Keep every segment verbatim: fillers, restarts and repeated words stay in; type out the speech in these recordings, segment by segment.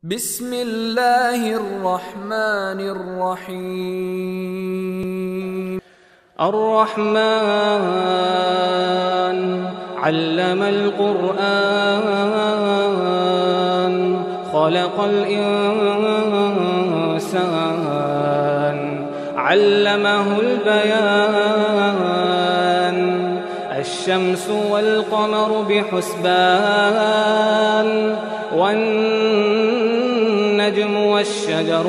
بسم الله الرحمن الرحيم. الرحمن علم القرآن خلق الإنسان علمه البيان الشمس والقمر بحسبان والنجم والشجر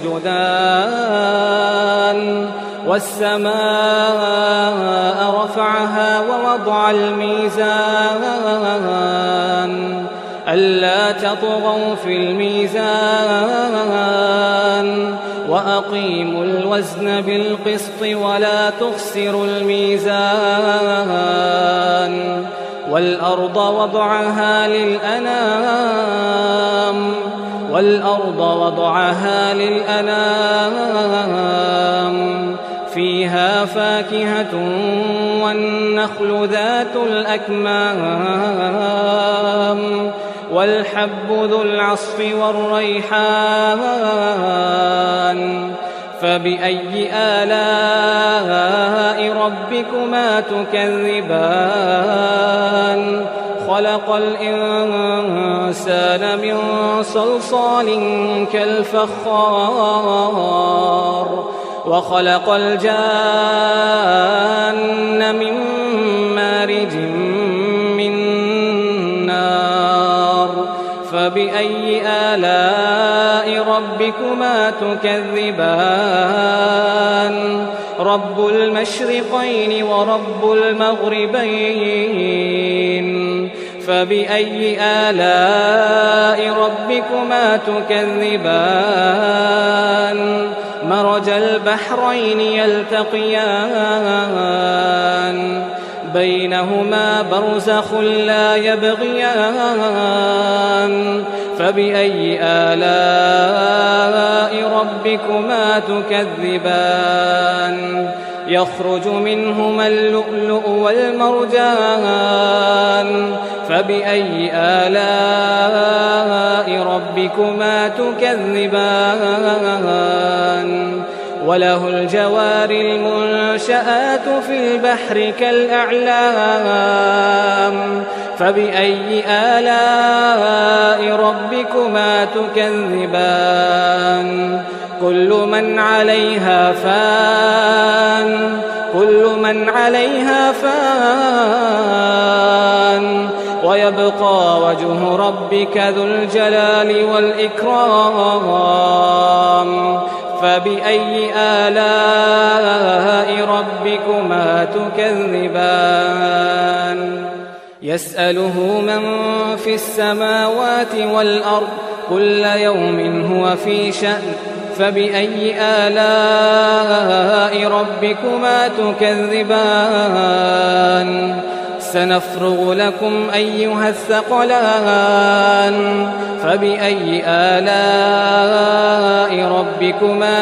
يسجدان والسماء رفعها ووضع الميزان ألا تطغوا في الميزان وأقيموا الوزن بالقسط ولا تخسروا الميزان والأرض وضعها للأنام والأرض وضعها للأنام فيها فاكهة والنخل ذات الأكمام والحب ذو العصف والريحان فبأي آلاء ربكما تكذبان خلق الإنسان من صلصال كالفخار وخلق الجان من مارج من نار فبأي آلاء ربكما تكذبان رب المشرقين ورب المغربين فبأي آلاء ربكما تكذبان مرج البحرين يلتقيان بينهما برزخ لا يبغيان فبأي آلاء ربكما تكذبان يخرج منهما اللؤلؤ والمرجان فبأي آلاء ربكما تكذبان وله الجوار المنشآت في البحر كالأعلام فبأي آلاء ربكما تكذبان كل من عليها فان كل من عليها فان ويبقى وجه ربك ذو الجلال والإكرام فبأي آلاء ربكما تكذبان يسأله من في السماوات والأرض كل يوم هو في شأن فبأي آلاء ربكما تكذبان سنفرغ لكم أيها الثقلان فبأي آلاء ربكما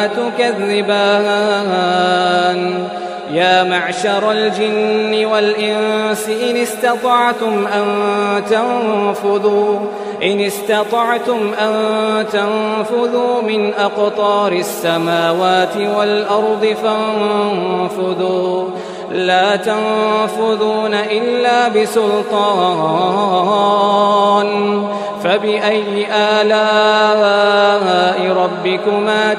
تكذبان يا معشر الجن والإنس إن استطعتم أن تنفذوا إن استطعتم أن تنفذوا من أقطار السماوات والأرض فانفذوا لا تنفذون إلا بسلطان فبأي آلاء ربكما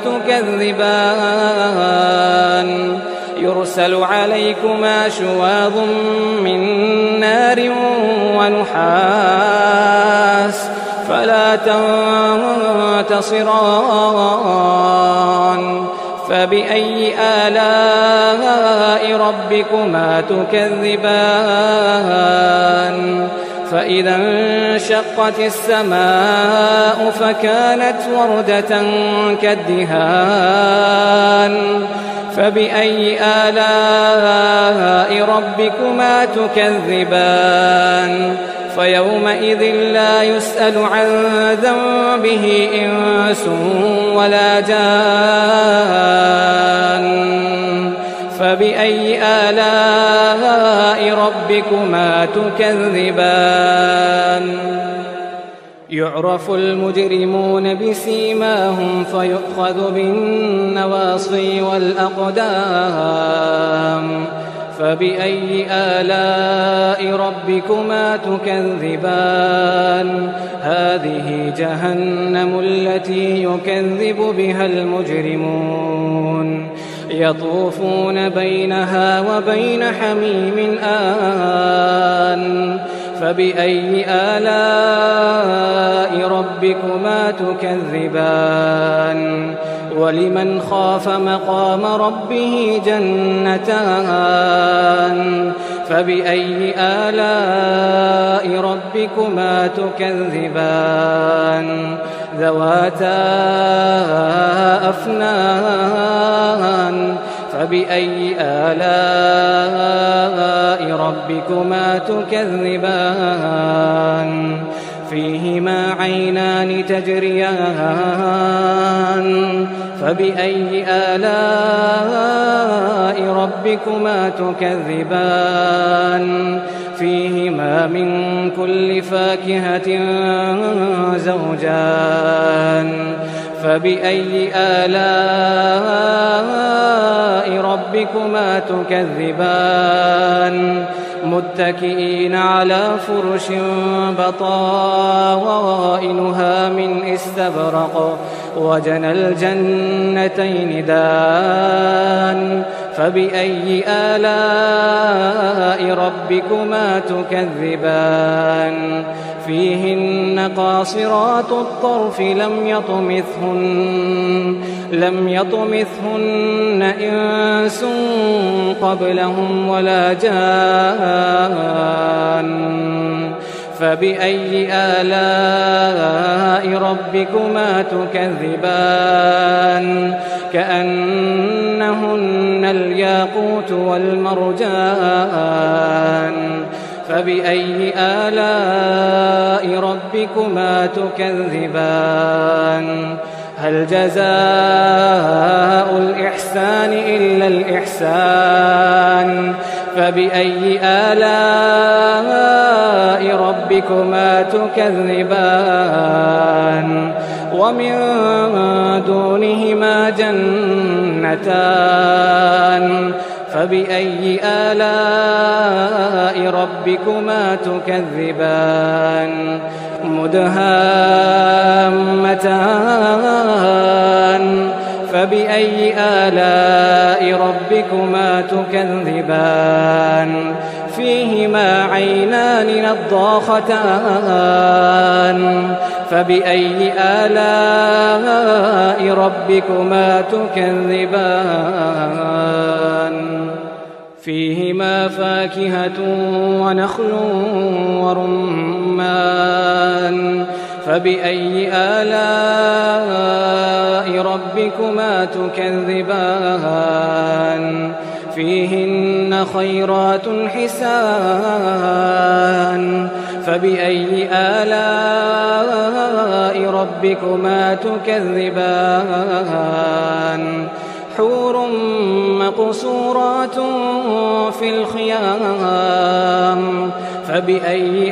تكذبان يرسل عليكما شواظ من نار ونحاس فلا تنتصران فبأي آلاء ربكما تكذبان فإذا انشقت السماء فكانت وردة كالدهان فبأي آلاء ربكما تكذبان فيومئذ لا يسأل عن ذنبه إنس ولا جان فبأي آلاء ربكما تكذبان يعرف المجرمون بسيماهم فيؤخذ بالنواصي والأقدام فبأي آلاء ربكما تكذبان هذه جهنم التي يكذب بها المجرمون يطوفون بينها وبين حميم آن فبأي آلاء ربكما تكذبان ولمن خاف مقام ربه جنتان فبأي آلاء ربكما تكذبان ذواتا أفنان فبأي آلاء ربكما تكذبان فيهما عينان تجريان فبأي آلاء ربكما تكذبان فيهما من كل فاكهة زوجان فبأي آلاء ربكما تكذبان متكئين على فرش بطائنها من استبرق وجنى الجنتين دان فبأي آلاء ربكما تكذبان فيهن قاصرات الطرف لم يطمثهن لم يطمثهن إنس قبلهم ولا جان فبأي آلاء ربكما تكذبان كأنهن الياقوت والمرجان فبأي آلاء ربكما تكذبان هل جزاء الإحسان إلا الإحسان فبأي آلاء ربكما تكذبان ومن دونهما جنتان فبأي آلاء ربكما تكذبان مدهامتان فبأي آلاء ربكما تكذبان فيهما عينان نضاختان فبأي آلاء ربكما تكذبان فيهما فاكهة ونخل ورمان فبأي آلاء ربكما تكذبان فيهن خيرات حسان فبأي آلاء ربكما تكذبان حور مقصورات في الخيام فبأي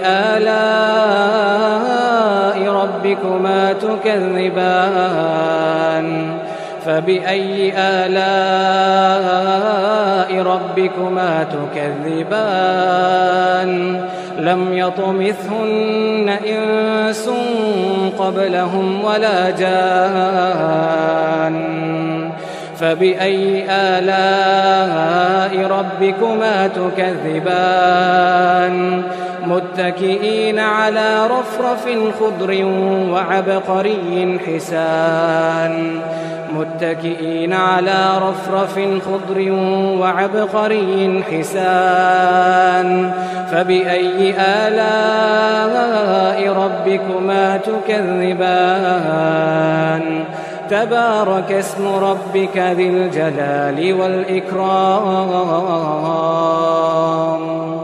آلاء ربكما تكذبان فبأي آلاء ربكما تكذبان لم يطمثهن إنس قبلهم ولا جان فبأي آلاء ربكما تكذبان متكئين على رفرف خضر وعبقري حسان متكئين على رفرف خضر وعبقري حسان فبأي آلاء ربكما تكذبان تبارك اسم ربك ذي الجلال والإكرام